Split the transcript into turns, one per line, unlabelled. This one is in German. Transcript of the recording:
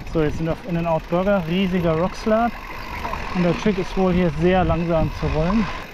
So, jetzt sind wir auf In-N-Out Burger, riesiger Rockslab. Und der Trick ist wohl hier sehr langsam zu rollen.